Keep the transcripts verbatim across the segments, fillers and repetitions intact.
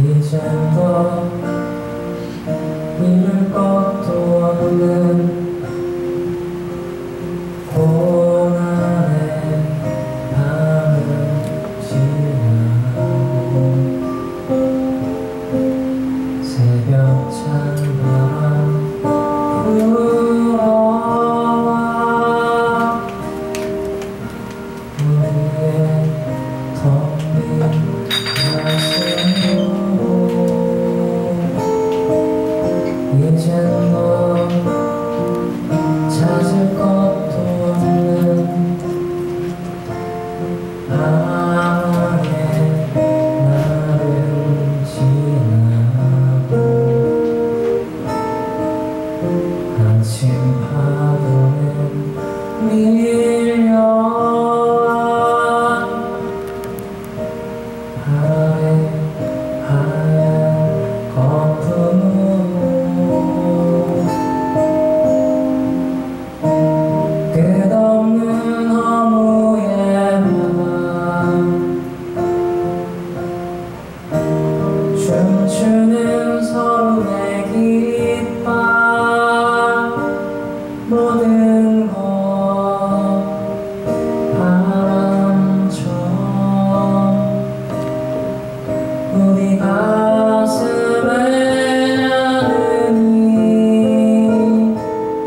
이젠 더 잃을 것도 없는 고난의 밤을 지나고 새벽 찬바람 불어와 우리의 텅 빈 가슴으로 이젠 너 찾을 것도 없는 방황의 날을 지나고 아침 파도는 밀려와 바람에 하얀 거품으로 끝없는 허무의 밤 춤추는 서로의 깃발 모든 것 바람처럼 우리 가슴에 나느니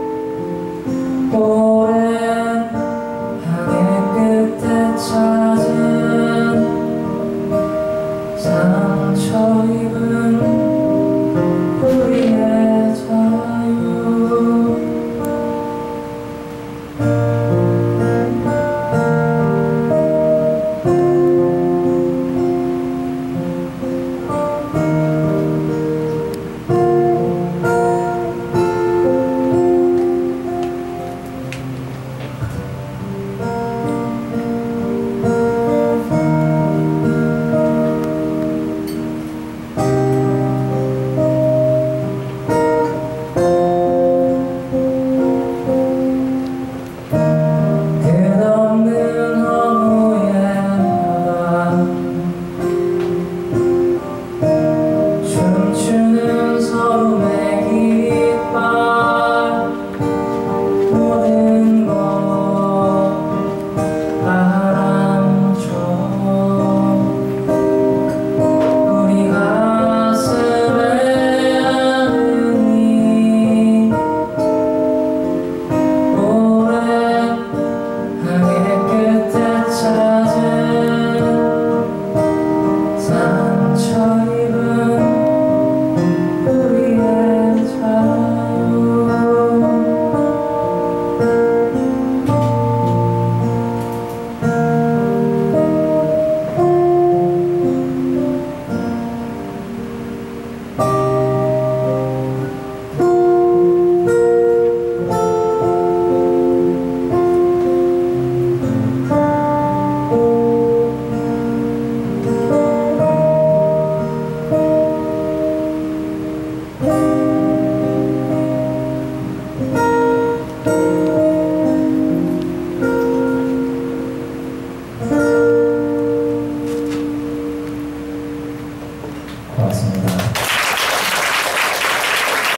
오랜 항해 끝에 찾은 상처 입은 우리의 자유 춤추는 서로의 깃발 모든 것 바람처럼 우리 가슴에 안으니 오랜 항해 끝에 찾은 상처 입은 우리의 자유 고맙습니다.